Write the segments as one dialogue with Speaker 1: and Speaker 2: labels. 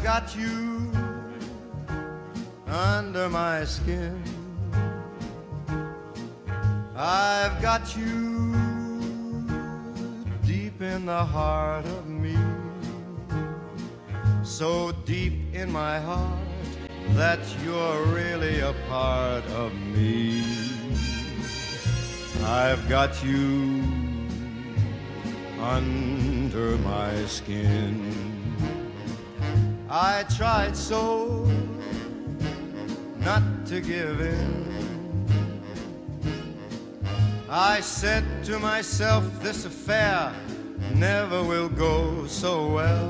Speaker 1: got you under my skin. I've got you deep in the heart of me, so deep in my heart that you're really a part of me. I've got you under my skin. I tried so not to give in. I said to myself, this affair never will go so well.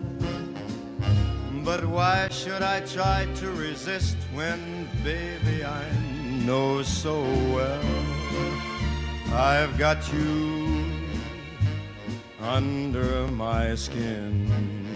Speaker 1: But why should I try to resist when, baby, I know so well I've got you under my skin.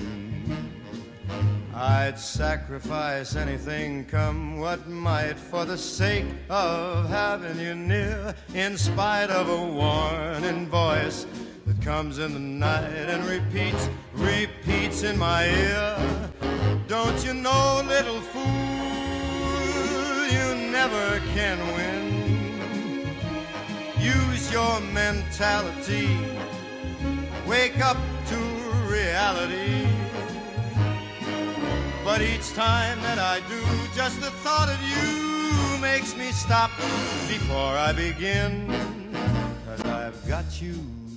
Speaker 1: I'd sacrifice anything, come what might, for the sake of having you near, in spite of a warning voice that comes in the night and repeats in my ear. Don't you know, little fool, you never can win. Use your mentality, wake up to reality. But each time that I do, just the thought of you makes me stop before I begin. 'Cause I've got you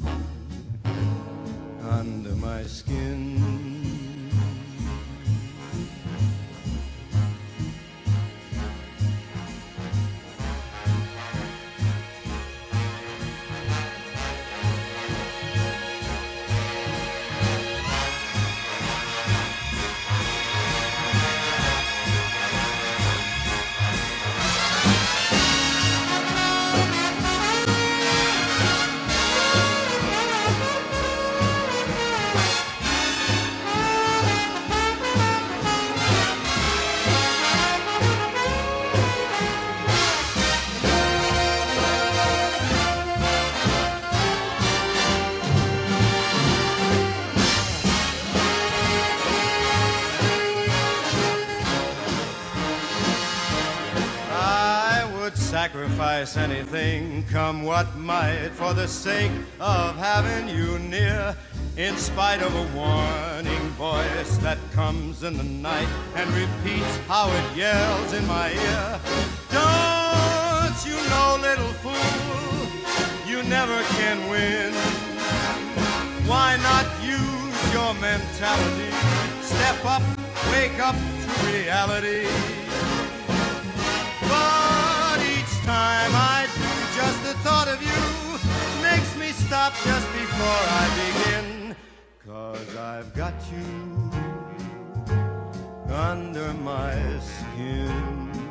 Speaker 1: under my skin. Sacrifice anything, come what might, for the sake of having you near, in spite of a warning voice that comes in the night and repeats how it yells in my ear. Don't you know, little fool, you never can win. Why not use your mentality? Step up, wake up to reality. But each time I do, just the thought of you makes me stop just before I begin. 'Cause I've got you under my skin.